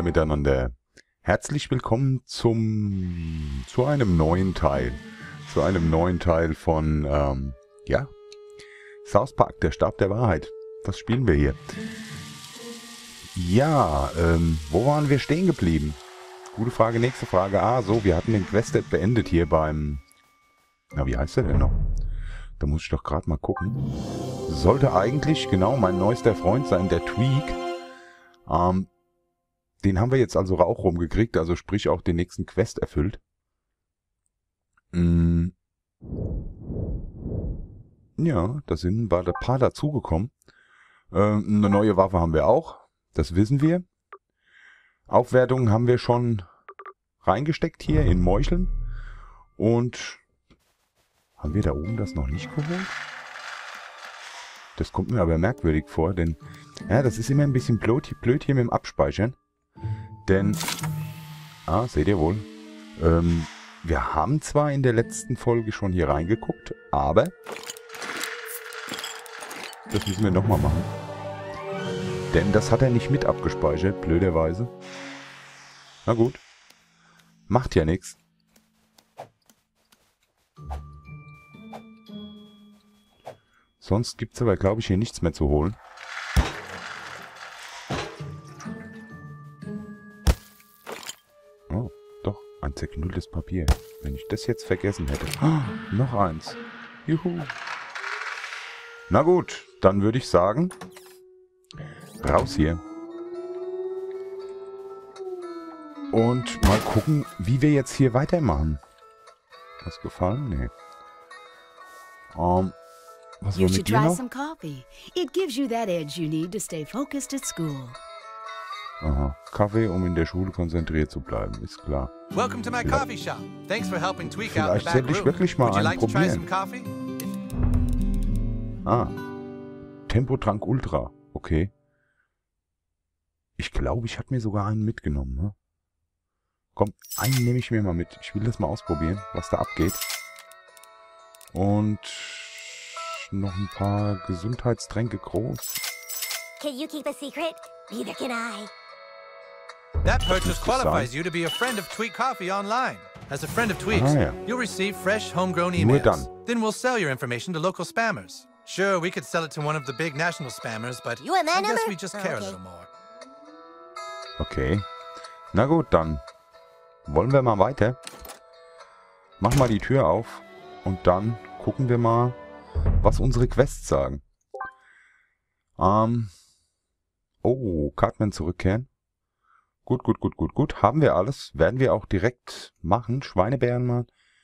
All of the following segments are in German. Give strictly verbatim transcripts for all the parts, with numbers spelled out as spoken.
miteinander. Herzlich willkommen zum zu einem neuen Teil. Zu einem neuen Teil von, ähm, ja, South Park, der Stab der Wahrheit. Was spielen wir hier? Ja, ähm, wo waren wir stehen geblieben? Gute Frage, nächste Frage. Ah, so, wir hatten den Quest beendet hier beim... Na, wie heißt der denn noch? Da muss ich doch gerade mal gucken. Sollte eigentlich, genau, mein neuester Freund sein, der Tweak. Ähm, den haben wir jetzt also auch rumgekriegt, also sprich auch den nächsten Quest erfüllt. Mm. Ja, da sind ein paar dazugekommen. Ähm, eine neue Waffe haben wir auch, das wissen wir. Aufwertungen haben wir schon reingesteckt hier in Meucheln. Und haben wir da oben das noch nicht geholt? Das kommt mir aber merkwürdig vor, denn ja, das ist immer ein bisschen blöd, blöd hier mit dem Abspeichern. Denn, ah, seht ihr wohl, ähm, wir haben zwar in der letzten Folge schon hier reingeguckt, aber das müssen wir nochmal machen. Denn das hat er nicht mit abgespeichert, blöderweise. Na gut, macht ja nichts. Sonst gibt es aber, glaube ich, hier nichts mehr zu holen. Oh, doch, ein zerknülltes Papier. Wenn ich das jetzt vergessen hätte. Oh, noch eins. Juhu. Na gut, dann würde ich sagen, raus hier. Und mal gucken, wie wir jetzt hier weitermachen. Was gefallen? Nee. Ähm... Was You war should mit dir try noch? some coffee. It gives you that edge you need to stay focused at school. Aha, Kaffee, um in der Schule konzentriert zu bleiben, ist klar. Welcome to my Vielleicht- coffee shop. Thanks for helping Tweak out in Vielleicht the back sollte ich room. wirklich mal Would you einen like to try some probieren. coffee? Ah, Tempotrank Ultra, okay. Ich glaube, ich hatte mir sogar einen mitgenommen. Ne? Komm, einen nehme ich mir mal mit. Ich will das mal ausprobieren, was da abgeht. Und noch ein paar Gesundheitstränke groß. Can you keep a secret? Neither can I. That purchase Müsste qualifies sein. you to be a friend of Tweak Coffee online. As a friend of Tweak's, Ah, ja. you'll receive fresh, homegrown Nur emails. dann. Then we'll sell your information to local spammers. Sure, we could sell it to one of the big national spammers, but You want my I guess number? we just Oh, care a okay. little more. Okay. Na gut, dann wollen wir mal weiter. Mach mal die Tür auf und dann gucken wir mal, was unsere Quests sagen. Ähm. Oh, Cartman zurückkehren. Gut, gut, gut, gut, gut. Haben wir alles. Werden wir auch direkt machen. Schweinebären mal.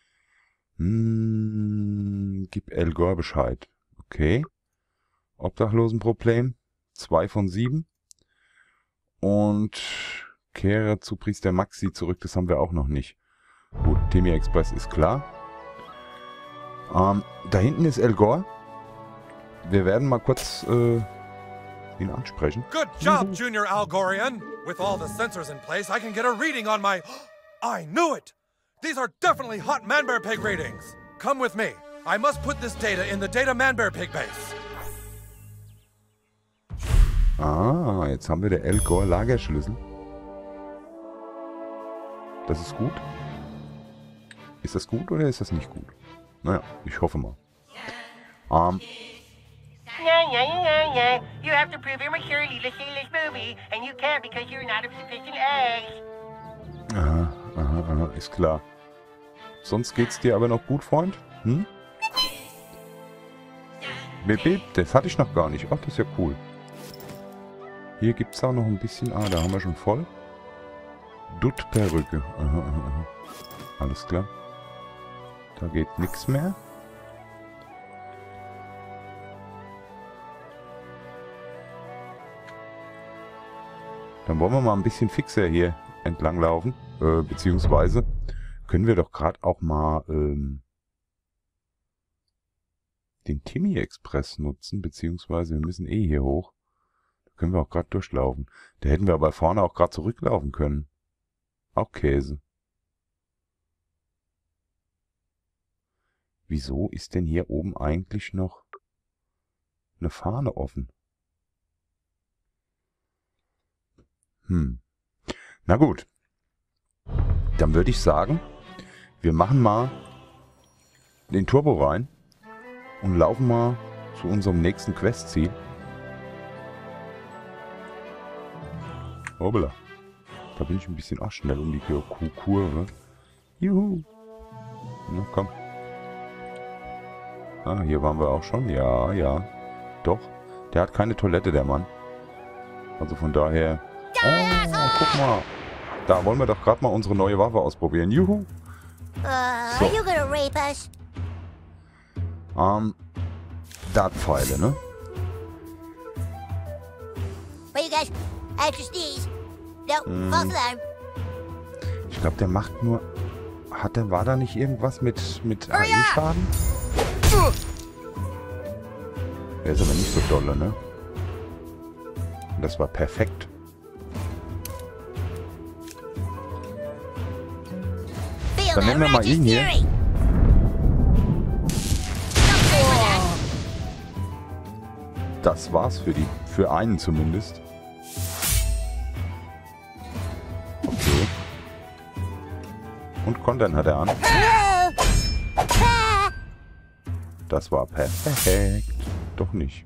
Hm, gib El Gore Bescheid. Okay. Obdachlosenproblem. Zwei von sieben. Und kehre zu Priester Maxi zurück. Das haben wir auch noch nicht. Gut, Timmy Express ist klar. Ähm, da hinten ist El Gore. Wir werden mal kurz äh, ihn ansprechen. Good job, Junior Algorian! With all the sensors in place, I can get a reading on my... I knew it! These are definitely hot Manbear Pig readings! Come with me. I must put this data in the Data Manbear Pig base. Ah, jetzt haben wir den El Gore Lagerschlüssel. Das ist gut. Ist das gut oder ist das nicht gut? Naja, ich hoffe mal. Ähm, Yeah, yeah, yeah, yeah. You have to prove your maturity to see this movie, and you can't because you're not of sufficient age. aha, aha, aha, ist klar. Sonst geht's dir aber noch gut, Freund? Hm? Bip, bip, das hatte ich noch gar nicht. Ach, das ist ja cool. Hier gibt's auch noch ein bisschen... Ah, da haben wir schon voll. Dutt-Perücke. Aha, aha, aha. Alles klar. Da geht nichts mehr. Dann wollen wir mal ein bisschen fixer hier entlang laufen. Äh, beziehungsweise können wir doch gerade auch mal ähm, den Timmy Express nutzen. Beziehungsweise wir müssen eh hier hoch. Da können wir auch gerade durchlaufen. Da hätten wir aber vorne auch gerade zurücklaufen können. Auch Käse. Wieso ist denn hier oben eigentlich noch eine Fahne offen? Hm. Na gut. Dann würde ich sagen, wir machen mal den Turbo rein und laufen mal zu unserem nächsten Questziel. Hoppala. Da bin ich ein bisschen auch schnell um die Kurve. Juhu. Na komm. Ah, hier waren wir auch schon. Ja, ja. Doch. Der hat keine Toilette, der Mann. Also von daher... Oh, guck mal. Da wollen wir doch gerade mal unsere neue Waffe ausprobieren. Juhu. Uh, So. are you gonna rape us? Ähm, Dartpfeile, ne? Wait, you guys. After sneeze. No, false alarm. Ich glaube, der macht nur... Hat der, war da nicht irgendwas mit, mit A Hurry up! I-Schaden? Der ist aber nicht so dolle, ne? Und das war perfekt. Feel Dann that nehmen wir mal ratchet ihn hier. fury. Don't pay for that. Das war's für die. Für einen zumindest. Okay. Und Kontern hat er an. Das war perfekt. Doch nicht.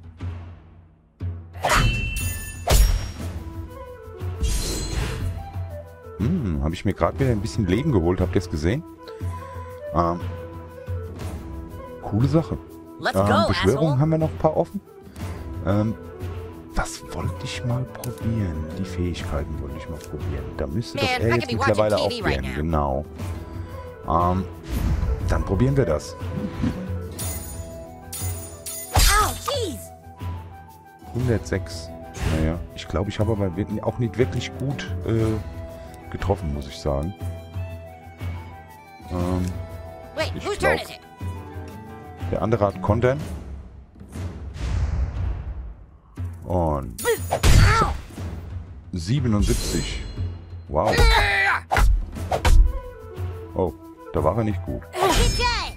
Hm, habe ich mir gerade wieder ein bisschen Leben geholt. Habt ihr es gesehen? Ähm, coole Sache. Let's Ähm, go, Beschwörungen asshole. haben wir noch ein paar offen. Ähm, was wollte ich mal probieren? Die Fähigkeiten wollte ich mal probieren. Da müsste doch Man, er I jetzt could be mittlerweile watching T V right aufklären. now. Genau. Ähm, dann probieren wir das. Oh, jeez. hundertsechs. Naja, ich glaube, ich habe aber wirklich- auch nicht wirklich gut äh, getroffen, muss ich sagen. Ähm, Wait, Ich whose turn glaub- is it? der andere hat Kontern. Und siebenundsiebzig. Wow. Oh, da war er nicht gut. Good shot.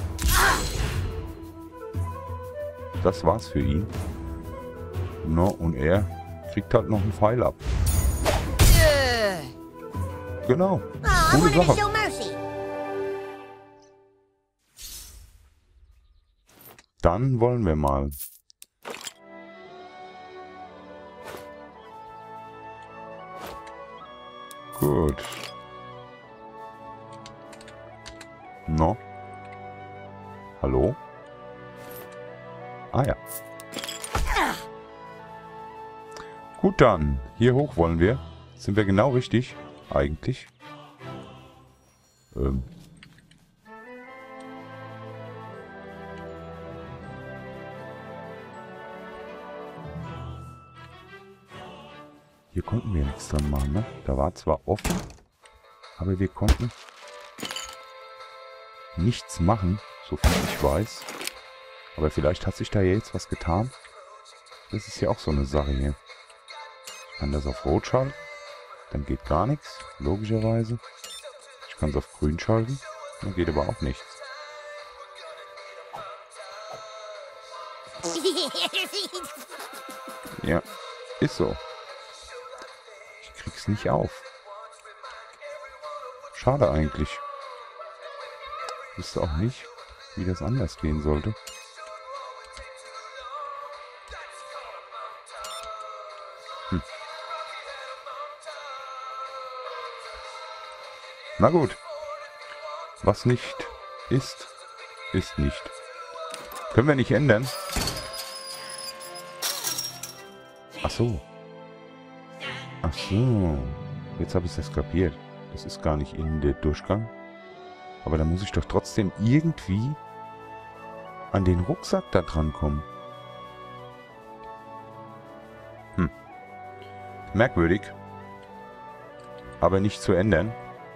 Das war's für ihn. No, und er kriegt halt noch einen Pfeil ab. Genau. Oh, I Coole wanted to Sache. show mercy. Dann wollen wir mal. Gut. No. Hallo? Ah ja. Gut dann. Hier hoch wollen wir. Sind wir genau richtig? Eigentlich. Ähm. Hier konnten wir nichts dran machen, ne? Da war zwar offen, aber wir konnten nichts machen, so viel ich weiß. Aber vielleicht hat sich da jetzt was getan. Das ist ja auch so eine Sache hier. Ich kann das auf Rot schalten, dann geht gar nichts, logischerweise. Ich kann es auf Grün schalten, dann geht aber auch nichts. Ja, ist so. Ich krieg's nicht auf. Schade eigentlich. Ich wüsste auch nicht, wie das anders gehen sollte. Hm. Na gut. Was nicht ist, ist nicht. Können wir nicht ändern. Ach so. Ach so. Jetzt habe ich es kapiert. Das ist gar nicht in der Durchgang. Aber da muss ich doch trotzdem irgendwie an den Rucksack da dran kommen. Hm. Merkwürdig. Aber nicht zu ändern.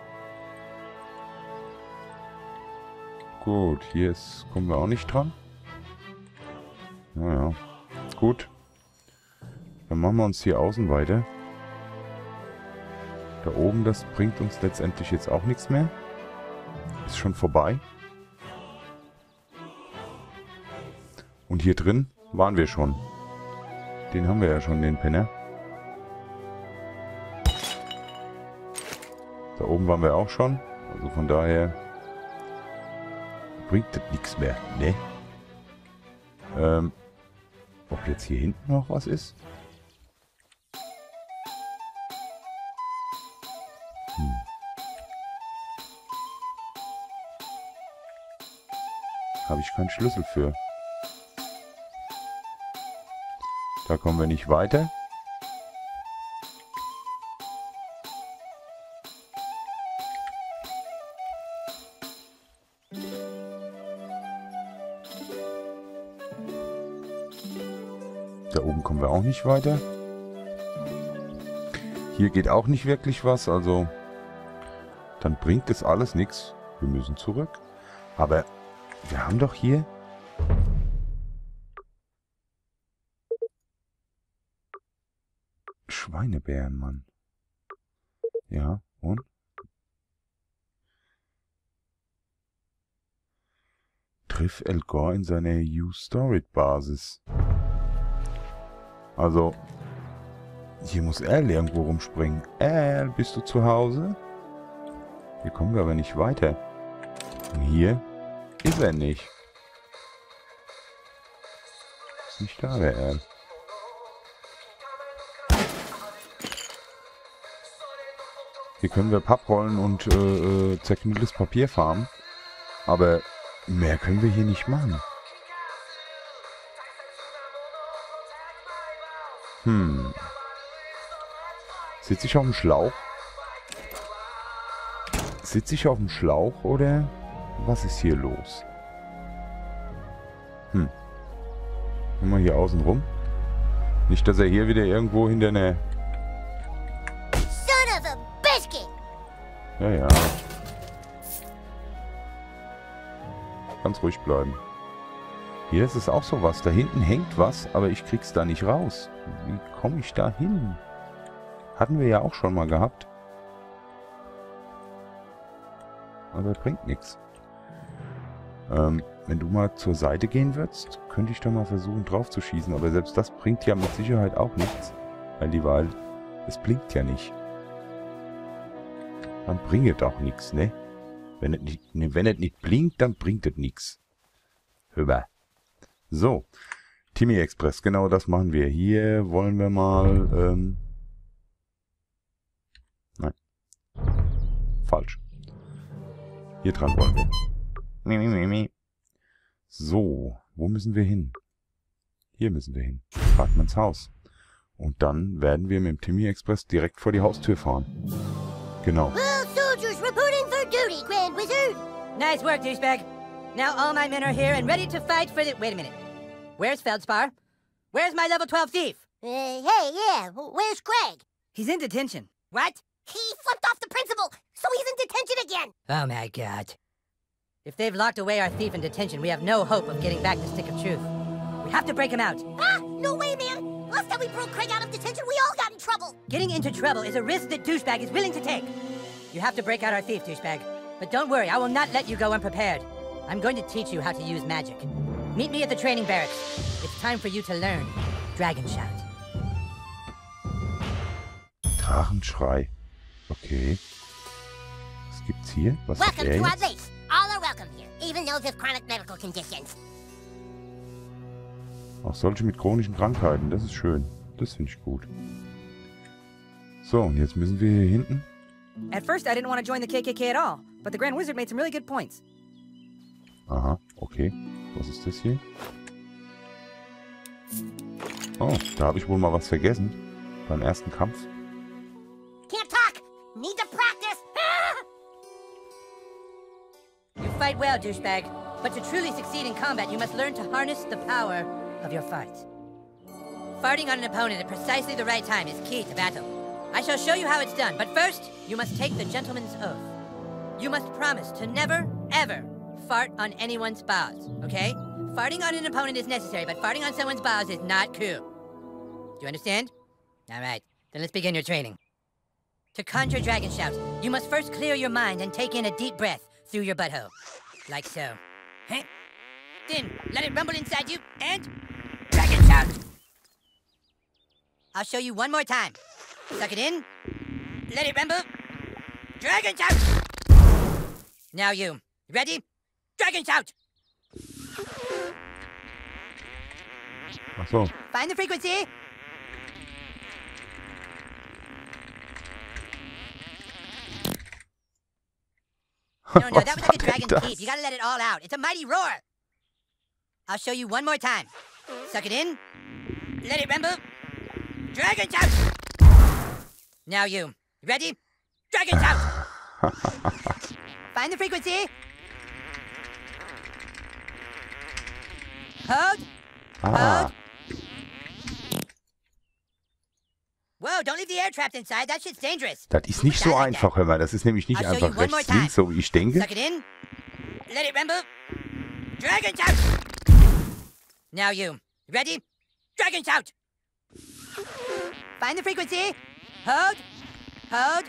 Gut, hier ist, kommen wir auch nicht dran. Naja, gut. Dann machen wir uns hier außen weiter. Da oben, das bringt uns letztendlich jetzt auch nichts mehr. Ist schon vorbei. Und hier drin waren wir schon. Den haben wir ja schon, den Penner. oben waren wir auch schon. Also von daher bringt das nichts mehr, ne? Ähm, ob jetzt hier hinten noch was ist? Hm. Habe ich keinen Schlüssel für. Da kommen wir nicht weiter. Da oben kommen wir auch nicht weiter. Hier geht auch nicht wirklich was, also dann bringt das alles nichts. Wir müssen zurück. Aber wir haben doch hier... Schweinebären, Mann. Ja, und? Triff El Gore in seiner U-Storage-Basis. Also, hier muss Al irgendwo rumspringen. Al, bist du zu Hause? Hier kommen wir aber nicht weiter. Und hier ist er nicht. Ist nicht da, der Al. Hier können wir Papprollen und äh, äh, zerknülltes Papier farmen. Aber mehr können wir hier nicht machen. Hm. Sitze ich auf dem Schlauch? Sitze ich auf dem Schlauch oder was ist hier los? Hm. Mal hier außen rum. Nicht, dass er hier wieder irgendwo hinter einer... Son of a biscuit! Ja, ja. Ganz ruhig bleiben. Hier ist es auch sowas. Da hinten hängt was, aber ich krieg's da nicht raus. Wie komme ich da hin? Hatten wir ja auch schon mal gehabt. Aber bringt nichts. Ähm, wenn du mal zur Seite gehen würdest, könnte ich da mal versuchen drauf zu schießen. Aber selbst das bringt ja mit Sicherheit auch nichts. Weil die Wahl, es blinkt ja nicht. Dann bringt es auch nichts, ne? Wenn es nicht, ne, wenn es nicht blinkt, dann bringt es nichts. Hüber. So. Timmy Express, genau das machen wir. Hier wollen wir mal, ähm... Nein. Falsch. Hier dran wollen wir. Mi, mi, mi, mi. So, wo müssen wir hin? Hier müssen wir hin. Hartmanns Haus. Und dann werden wir mit dem Timmy Express direkt vor die Haustür fahren. Genau. Well, soldiers reporting for duty, Grand Wizard. Nice work, douchebag. Now all my men are here and ready to fight for the... Wait a minute. Where's Feldspar? Where's my level twelve thief? Uh, hey, yeah, where's Greg? He's in detention. What? He flipped off the principal, so he's in detention again. Oh my god. If they've locked away our thief in detention, we have no hope of getting back the Stick of Truth. We have to break him out. Ah, no way, man. Last time we broke Craig out of detention, we all got in trouble. Getting into trouble is a risk that Douchebag is willing to take. You have to break out our thief, Douchebag. But don't worry, I will not let you go unprepared. I'm going to teach you how to use magic. Meet me at the training barracks. It's time for you to learn Dragon Shout. Drachenschrei. Okay. Was gibt's hier? Was ist Welcome er to our jetzt? base. All are welcome here, even those with chronic medical conditions. Auch solche mit chronischen Krankheiten. Das ist schön. Das finde ich gut. So, und jetzt müssen wir hier hinten. At first, I didn't want to join the K K K at all, but the Grand Wizard made some really good points. Aha, okay. Was ist das hier? Oh, da habe ich wohl mal was vergessen. Beim ersten Kampf. Can't talk. Need to practice. You fight well, Douchebag, but to truly succeed in combat, you must learn to harness the power of your fart. Farting on an opponent at precisely the right time is key to battle. I shall show you how it's done, but first, you must take the gentleman's oath. You must promise to never, ever fart on anyone's balls, okay? Farting on an opponent is necessary, but farting on someone's balls is not cool. Do you understand? All right, then let's begin your training. To conjure Dragon Shout, you must first clear your mind and take in a deep breath through your butthole. Like so. Huh? Then, let it rumble inside you, and... Dragon Shout! I'll show you one more time. Suck it in. Let it rumble. Dragon shout! Now you. Ready? Dragon shout! Ach so. Find the frequency. No, no, Was that was war like a denn dragon das? peep. You gotta let it all out. It's a mighty roar. I'll show you one more time. Suck it in. Let it rumble. Dragon shout! Now you. Ready? Dragon shout! Find the frequency. Hold. Ah, Hold. Whoa, don't leave the air trapped inside. That shit's dangerous. das ist nicht so einfach, hör mal. Das ist nämlich nicht I'll show you einfach one more rechts, links, so wie ich denke. Suck it in. Let it rumble. Dragon shout! Now you. Ready? Dragon shout! Find the frequency. Hold. Hold.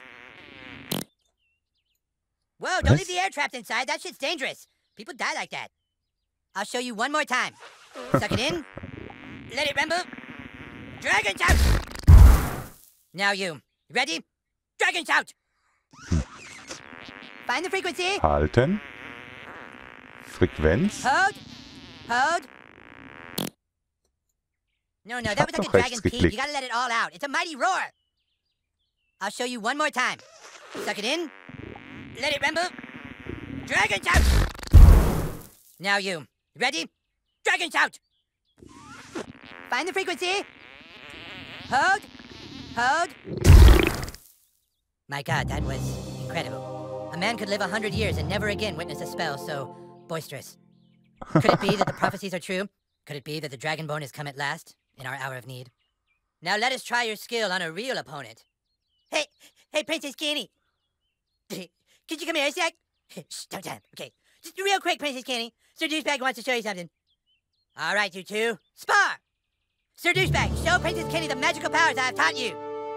Whoa, don't Was? leave the air trapped inside. That shit's dangerous. People die like that. I'll show you one more time. Suck it in. Let it rumble. Dragon shout! Now you. Ready? Dragon shout! Find the frequency. Halten. Frequenz. Hold. Hold. No, no, Ich that hab was like a doch dragon rechts peep. geklickt. You gotta let it all out. It's a mighty roar. I'll show you one more time. Suck it in. Let it rumble. Dragon shout! Now you. Ready? Dragon shout! Find the frequency. Hold. Hold. My God, that was incredible. A man could live a hundred years and never again witness a spell so boisterous. Could it be that the prophecies are true? Could it be that the Dragonborn has come at last, in our hour of need? Now let us try your skill on a real opponent. Hey, hey, Princess Kenny. Could you come here a sec? Shh, don't tell him. Okay, just real quick, Princess Kenny. Sir Douchebag wants to show you something. All right, you two, spar! Sir Douchebag, show Princess Kenny the magical powers I have taught you.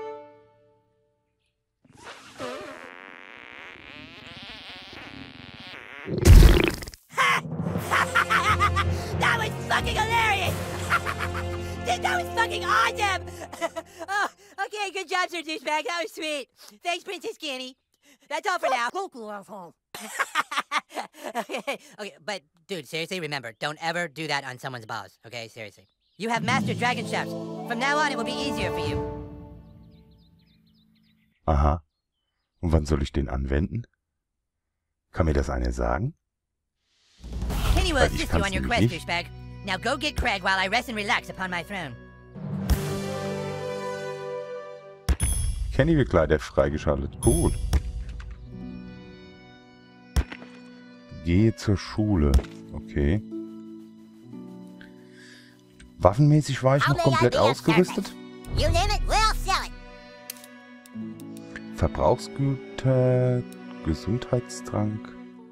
That was fucking hilarious! Dude, that was fucking awesome! Oh, okay, good job, Sir Douchebag. That was sweet. Thanks, Princess Kenny. That's all for now. okay, okay, but dude, seriously, remember, don't ever do that on someone's balls, okay? Seriously. You have mastered dragon shouts. From now on, it will be easier for you. Aha. Und wann soll ich den anwenden? Kann mir das einer sagen? Kenny will Weil ich assist you kann's on your nämlich quest, nicht. douchebag. Now go get Craig while I rest and relax upon my throne. Kenny-Begleiter freigeschaltet. Cool. Gehe zur Schule. Okay. Waffenmäßig war ich noch komplett ausgerüstet. You name it, we'll sell it. Verbrauchsgüter, Gesundheitstrank.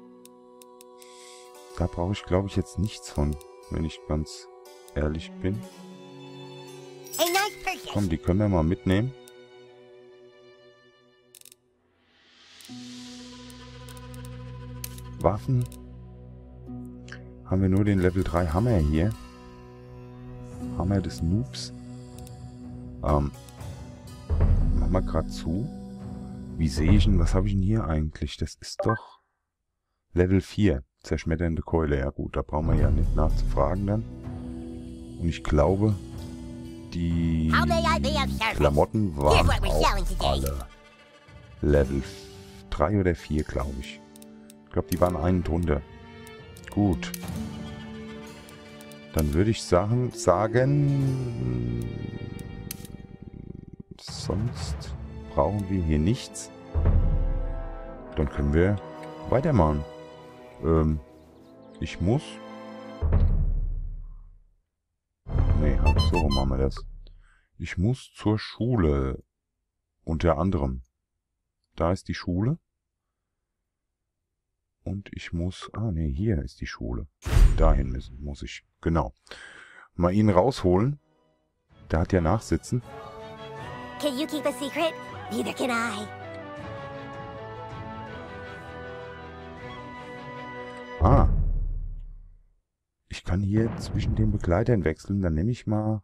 Da brauche ich, glaube ich, jetzt nichts von, wenn ich ganz ehrlich bin. A nice purchase. Komm, die können wir mal mitnehmen. Waffen. Haben wir nur den Level drei Hammer hier. Hammer des Noobs. Ähm. Machen wir gerade zu. Wie sehe ich denn? Was habe ich denn hier eigentlich? Das ist doch Level vier. Zerschmetternde Keule. Ja gut, da brauchen wir ja nicht nachzufragen dann. Und ich glaube, die How may I be of service? Klamotten Here's waren what we're auch selling today. alle Level drei oder vier, glaube ich. Ich glaube, die waren einen drunter. Gut. Dann würde ich sagen, sagen, sonst brauchen wir hier nichts. Dann können wir weitermachen. Ähm, ich muss... Nee, halt so rum machen wir das. Ich muss zur Schule. Unter anderem. Da ist die Schule. Und ich muss... Ah, nee, hier ist die Schule. Dahin müssen, muss ich. Genau. Mal ihn rausholen. Der hat ja Nachsitzen. Can you keep a secret? Neither can I. Ah. Ich kann hier zwischen den Begleitern wechseln. Dann nehme ich mal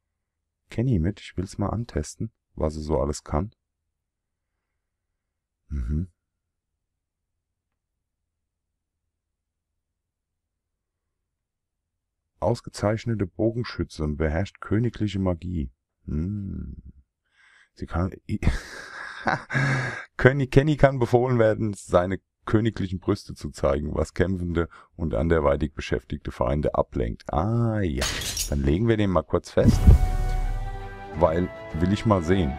Kenny mit. Ich will es mal antesten, was er so alles kann. Mhm. Ausgezeichnete Bogenschütze und beherrscht königliche Magie. Hm. Sie kann... König Kenny kann befohlen werden, seine königlichen Brüste zu zeigen, was kämpfende und anderweitig beschäftigte Feinde ablenkt. Ah ja, dann legen wir den mal kurz fest, weil will ich mal sehen.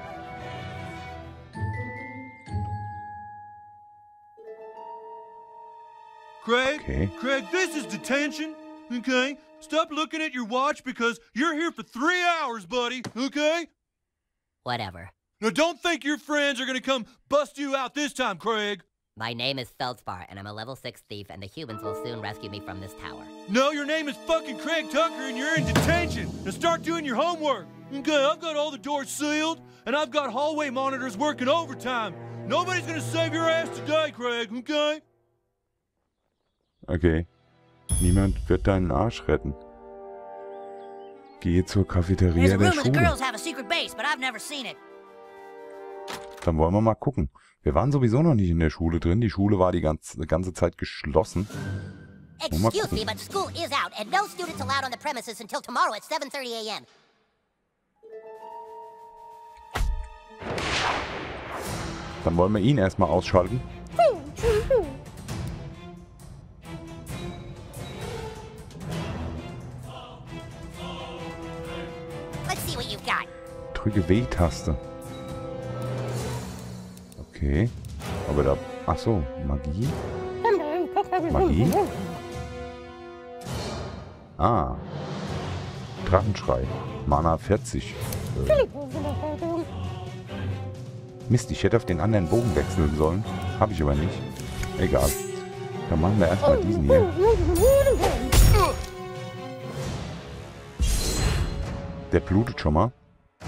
Craig, Okay. Craig, this is detention, okay? Stop looking at your watch because you're here for three hours, buddy, okay? Whatever. Now don't think your friends are gonna come bust you out this time, Craig. My name is Feldspar, and I'm a level six thief, and the humans will soon rescue me from this tower. No, your name is fucking Craig Tucker and you're in detention. Now start doing your homework. Okay, I've got all the doors sealed, and I've got hallway monitors working overtime. Nobody's gonna save your ass today, Craig, okay? Okay. Niemand wird deinen Arsch retten. Gehe zur Cafeteria There's a der room where the Schule. girls have a secret base, but I've never seen it. Dann wollen wir mal gucken. Wir waren sowieso noch nicht in der Schule drin. Die Schule war die ganze, ganze Zeit geschlossen. Wollen wir mal Excuse me, gucken. but school is out, and no students allowed on the premises until tomorrow at seven thirty a m Dann wollen wir ihn erstmal ausschalten. Let's see what you've got. Drücke W-Taste. Okay. Aber da... Ach so, Magie? Magie? Ah. Drachenschrei. Mana vierzig. Äh. Mist, ich hätte auf den anderen Bogen wechseln sollen. Habe ich aber nicht. Egal. Dann machen wir erstmal diesen hier. Der blutet schon mal.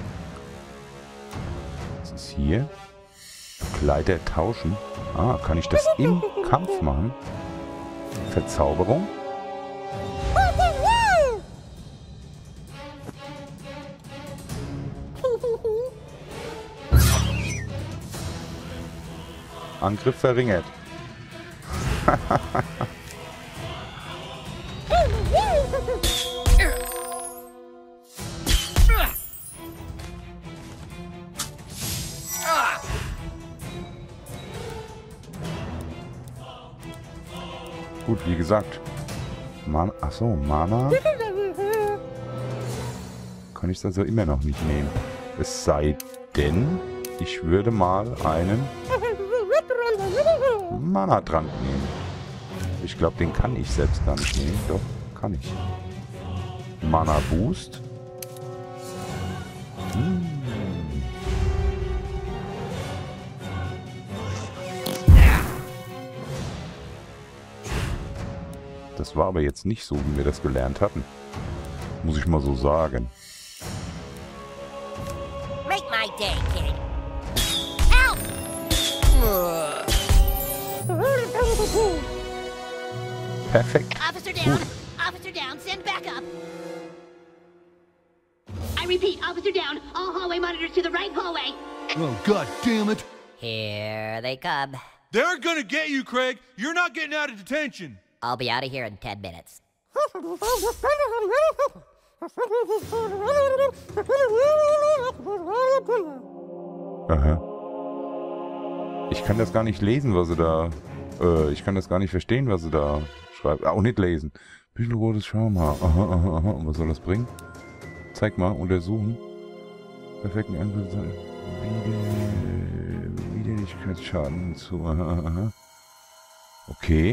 Was ist hier? Kleider tauschen. Ah, kann ich das im Kampf machen? Verzauberung. Angriff verringert. Gut, wie gesagt. Man Achso, Mana. Kann ich das also immer noch nicht nehmen. Es sei denn, ich würde mal einen Mana-Trank nehmen. Ich glaube, den kann ich selbst gar nicht nehmen. Doch, kann ich. Mana-Boost. Hm. Das war aber jetzt nicht so, wie wir das gelernt hatten. Muss ich mal so sagen. Make my day, kid. Help! Perfekt. Officer down. Gut. Officer down. Send backup. I repeat, officer down. All hallway monitors to the right hallway. Oh, god damn it. Here they come. They're gonna get you, Craig. You're not getting out of detention. I'll be out of here in ten minutes. Aha. Ich kann das gar nicht lesen, was sie da... Äh, ich kann das gar nicht verstehen, was sie da schreibt. Auch nicht lesen. Bisschen rotes Schaumhaar. Aha, aha, aha. Und was soll das bringen? Zeig mal, untersuchen. Perfekten Angriff. Wider Widerlichkeitsschaden hinzu. Aha, aha. Okay.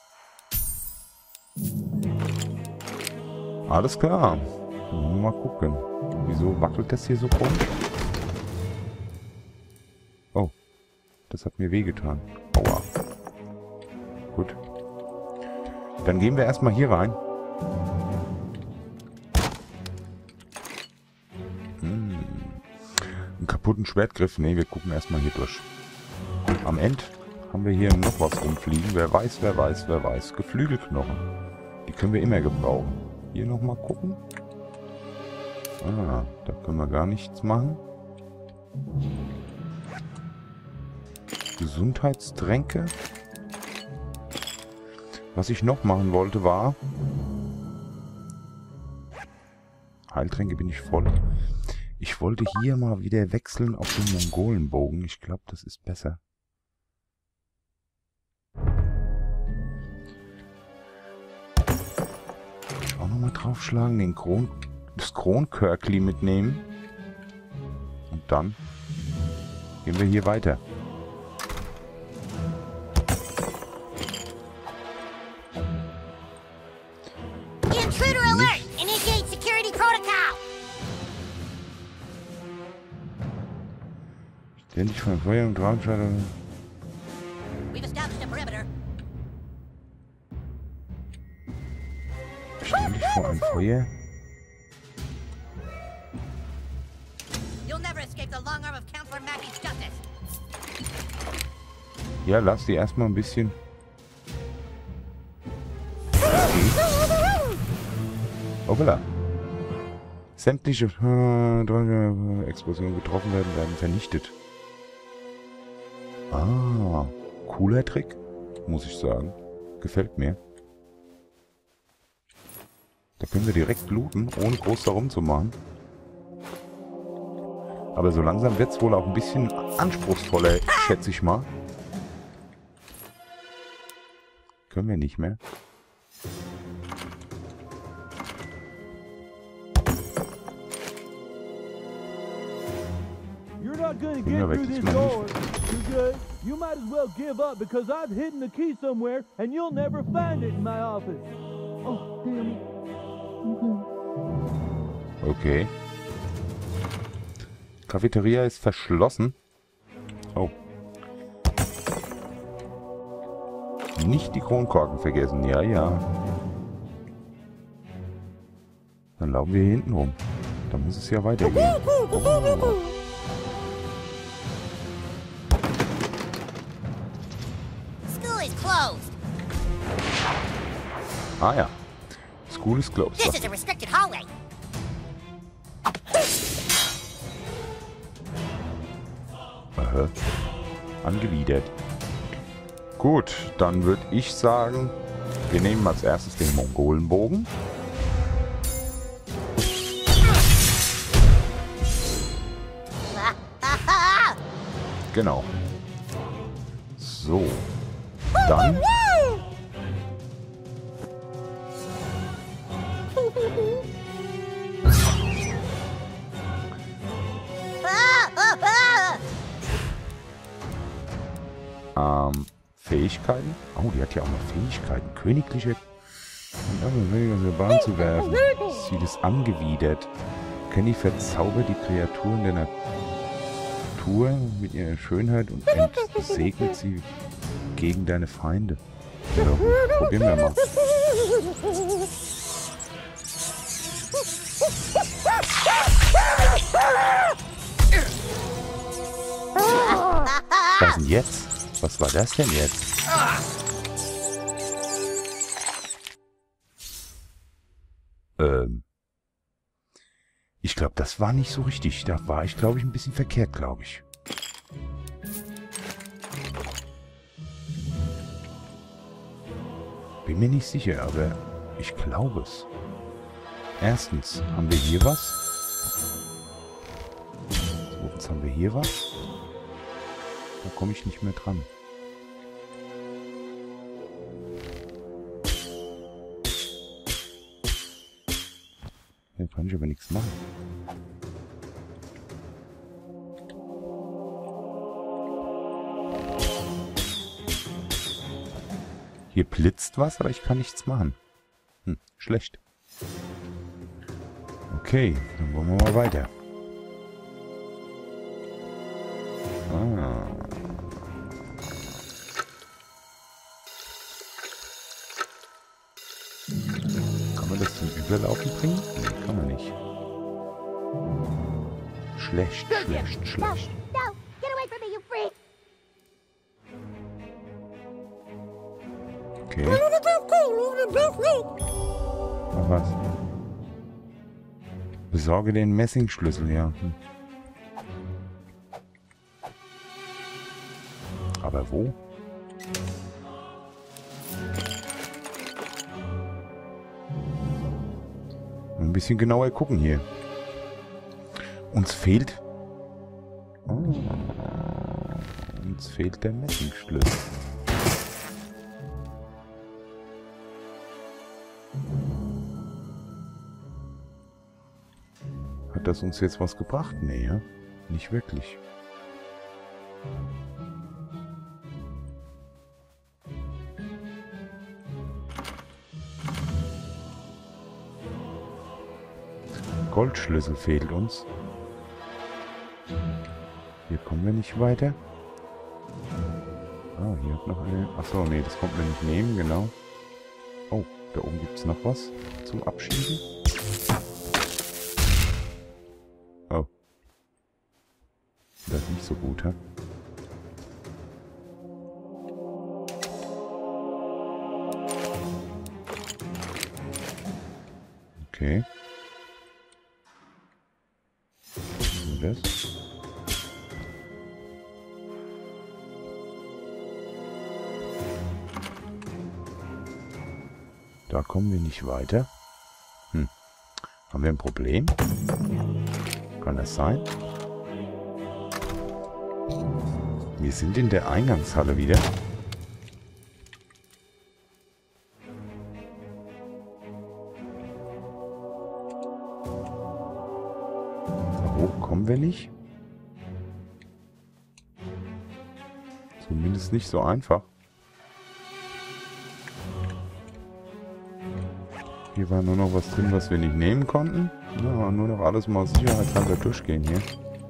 Alles klar. Mal gucken. Wieso wackelt das hier so komisch? Oh. Das hat mir wehgetan. Aua. Gut. Dann gehen wir erstmal hier rein. Hm. Einen kaputten Schwertgriff. Ne, wir gucken erstmal hier durch. Am Ende haben wir hier noch was rumfliegen. Wer weiß, wer weiß, wer weiß. Geflügelknochen. Die können wir immer gebrauchen. Hier nochmal gucken. Ah, da können wir gar nichts machen. Gesundheitstränke. Was ich noch machen wollte war... Heiltränke bin ich voll. Ich wollte hier mal wieder wechseln auf den Mongolenbogen. Ich glaube, das ist besser. Auch nochmal draufschlagen, den Kron, das Kronkörkli mitnehmen. Und dann gehen wir hier weiter. Intruder alert! Initiate security protocol! Ständig von Feuer und Traumschalter. We've established a perimeter. Ständig vor einem Feuer. You'll never escape the long arm of Counselor Mackey's justice. Ja, lass die erstmal ein bisschen. Hoppala. Sämtliche äh, Explosionen getroffen werden, werden vernichtet. Ah, cooler Trick, muss ich sagen. Gefällt mir. Da können wir direkt looten, ohne groß darum zu machen. Aber so langsam wird es wohl auch ein bisschen anspruchsvoller, schätze ich mal. Können wir nicht mehr. You're not gonna get through this door. You good? You might as well give up because I've hidden the key somewhere and you'll never find it in my office. Oh, damn it. Okay. Cafeteria ist verschlossen. Oh. Nicht die Kronkorken vergessen. Ja, ja. Dann laufen wir hier hinten rum. Da muss es ja weitergehen. Oh. School is closed. Ah ja. School is closed. This is a restricted hallway. Aha. Angewidert. Gut, dann würde ich sagen, wir nehmen als erstes den Mongolenbogen. Genau. So. Dann. Ähm, Fähigkeiten. Oh, die hat ja auch noch Fähigkeiten. Königliche Bahn zu werfen. Sie ist angewidert. Kenny verzaubert die Kreaturen der Natur mit ihrer Schönheit und entsegnet sie gegen deine Feinde. Ja, probieren wir mal. Was denn jetzt? Was war das denn jetzt? Ähm. Ich glaube, das war nicht so richtig. Da war ich, glaube ich, ein bisschen verkehrt, glaube ich. Bin mir nicht sicher, aber ich glaube es. Erstens haben wir hier was. Zweitens haben wir hier was. Da komme ich nicht mehr dran. Hier kann ich aber nichts machen. Hier blitzt was, aber ich kann nichts machen. Hm, schlecht. Okay, dann wollen wir mal weiter. Ah. Kann man das zum Überlaufen bringen? Nee, kann man nicht. Schlecht, schlecht, schlecht. No, get away from me, you freak! Okay. Ach was. Besorge den Messingschlüssel, ja. Hm. Aber wo? Ein bisschen genauer gucken hier. Uns fehlt... Oh, uns fehlt der Messingschlüssel. Hat das uns jetzt was gebracht? Nee, ja? Nicht wirklich. Goldschlüssel fehlt uns. Hier kommen wir nicht weiter. Ah, hier hat noch eine... Achso, nee, das konnten wir nicht nehmen, genau. Oh, da oben gibt es noch was zum Abschieben. Oh. Das ist nicht so gut, hä? Okay. Das. Da kommen wir nicht weiter. Hm. Haben wir ein Problem? Kann das sein? Wir sind in der Eingangshalle wieder. Kommen wir nicht? Zumindest nicht so einfach. Hier war nur noch was drin, was wir nicht nehmen konnten. Ja, nur noch alles mal sicherheitshalber durchgehen hier.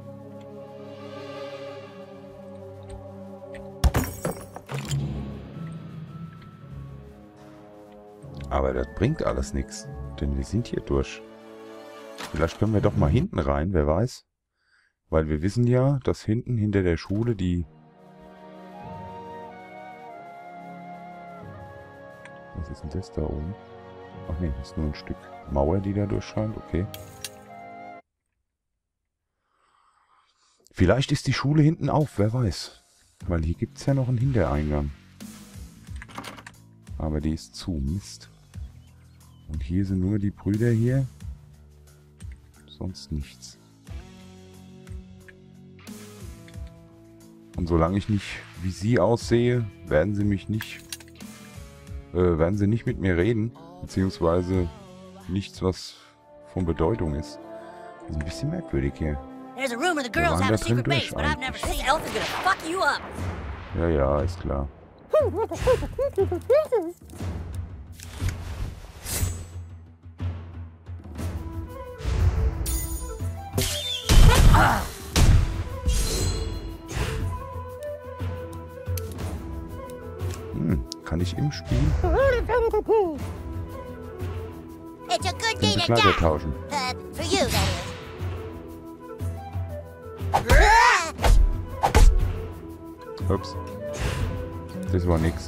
Aber das bringt alles nichts, denn wir sind hier durch. Vielleicht können wir doch mal hinten rein, wer weiß. Weil wir wissen ja, dass hinten hinter der Schule die... Was ist denn das da oben? Ach nee, das ist nur ein Stück Mauer, die da durchscheint. Okay. Vielleicht ist die Schule hinten auf, wer weiß. Weil hier gibt es ja noch einen Hintereingang. Aber die ist zu, Mist. Und hier sind nur die Brüder hier. Sonst nichts. Und solange ich nicht wie sie aussehe, werden sie mich nicht, äh, werden sie nicht mit mir reden, beziehungsweise nichts, was von Bedeutung ist. Das ist ein bisschen merkwürdig hier. Wir waren da drin durch eigentlich. Ja, ja, ist klar. Hm, kann ich im Spiel unsere Kleider tauschen? Uh, for you, that is. Ups. Das war nix.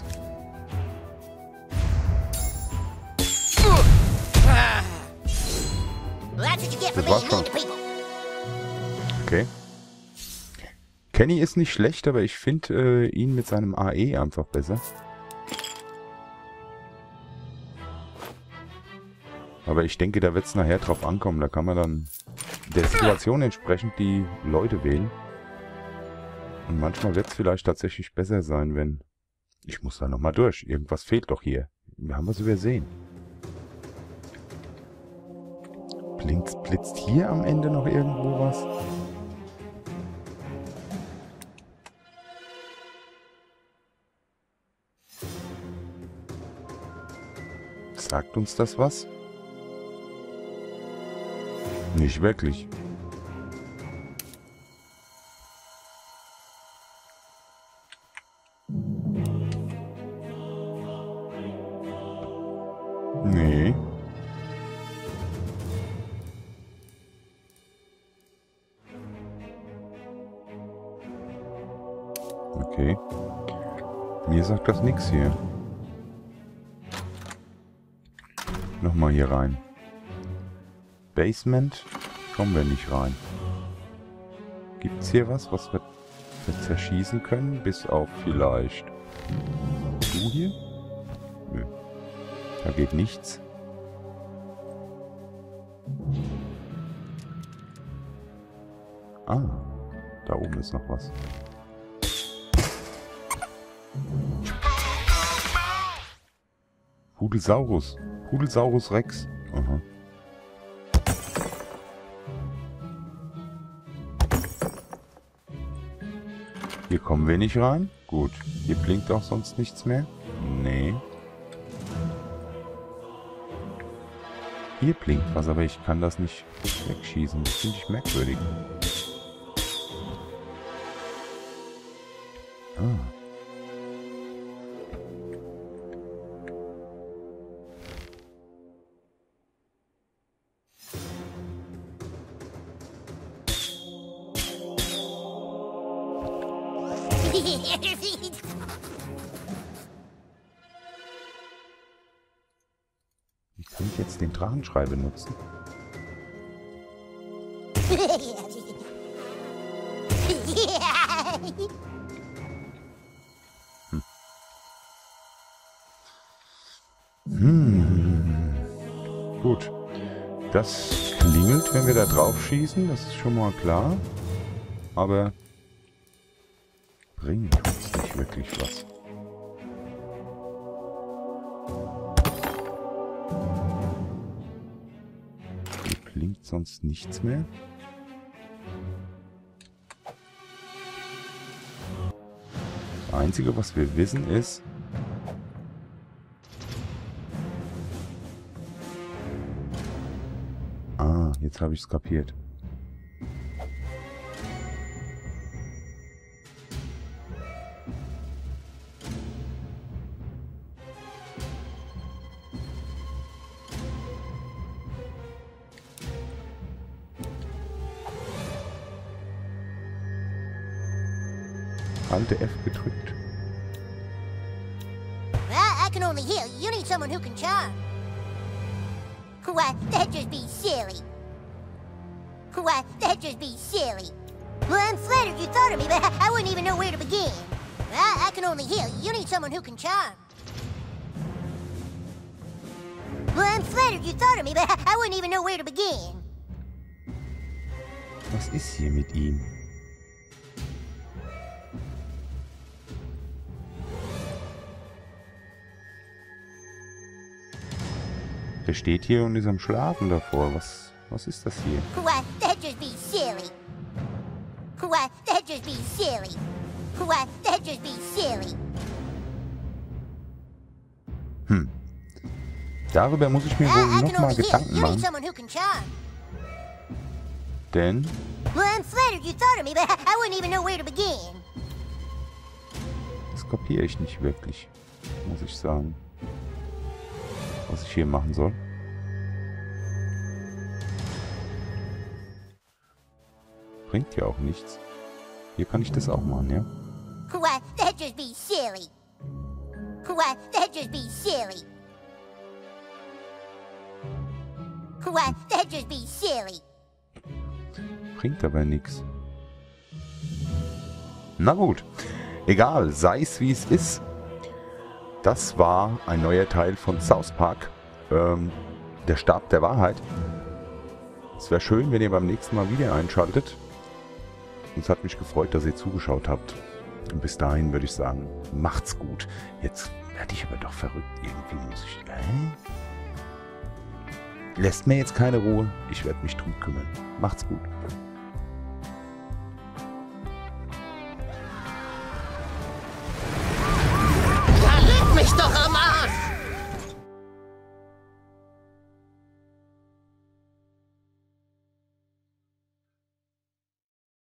Das war's schon. Okay. Kenny ist nicht schlecht, aber ich finde äh, ihn mit seinem A E einfach besser. Aber ich denke, da wird es nachher drauf ankommen. Da kann man dann der Situation entsprechend die Leute wählen. Und manchmal wird es vielleicht tatsächlich besser sein, wenn... Ich muss da nochmal durch. Irgendwas fehlt doch hier. Wir haben was übersehen. Blitzt, blitzt hier am Ende noch irgendwo was? Sagt uns das was? Nicht wirklich. Nee. Okay. Mir sagt das nichts hier. Nochmal hier rein. Basement kommen wir nicht rein. Gibt's hier was, was wir zerschießen können, bis auf vielleicht du hier. Nö. Da geht nichts. Ah, da oben ist noch was. Pudelsaurus. Pudelsaurus Rex. Aha. Hier kommen wir nicht rein. Gut. Hier blinkt auch sonst nichts mehr. Nee. Hier blinkt was, aber ich kann das nicht wegschießen. Das finde ich merkwürdig. Ah. Wie kann ich jetzt den Drachenschrei benutzen? Hm. Hm. Gut. Das klingelt, wenn wir da drauf schießen. Das ist schon mal klar. Aber bringt uns nicht wirklich was. Hier blinkt sonst nichts mehr. Das Einzige, was wir wissen, ist... Ah, jetzt habe ich es kapiert. Alte F gedrückt. I, I can only heal. You need someone who can charm. Why, that'd just be silly. Why, that'd just be silly. Well, I'm flattered you thought of me, but I, I wouldn't even know where to begin. I, I can only heal. You need someone who can charm. Well, I'm flattered you thought of me, but I, I wouldn't even know where to begin. Was ist hier mit ihm? Der steht hier und ist am Schlafen davor. Was, was ist das hier? Why, that'd just be silly. Why, that'd just be silly. Why, that'd just be silly. Hm. Darüber muss ich mir wohl nochmal Gedanken machen. Denn... Das kapiere ich nicht wirklich, muss ich sagen. Was ich hier machen soll. Bringt ja auch nichts. Hier kann ich das auch machen, ja? Why, that'd just be silly. Why, that'd just be silly. Why, that'd just be silly. Bringt aber nichts. Na gut. Egal, sei es wie es ist. Das war ein neuer Teil von South Park. Ähm, der Stab der Wahrheit. Es wäre schön, wenn ihr beim nächsten Mal wieder einschaltet. Und es hat mich gefreut, dass ihr zugeschaut habt. Und bis dahin würde ich sagen, macht's gut. Jetzt werde ich aber doch verrückt. Irgendwie muss ich... Äh? Lässt mir jetzt keine Ruhe. Ich werde mich drum kümmern. Macht's gut.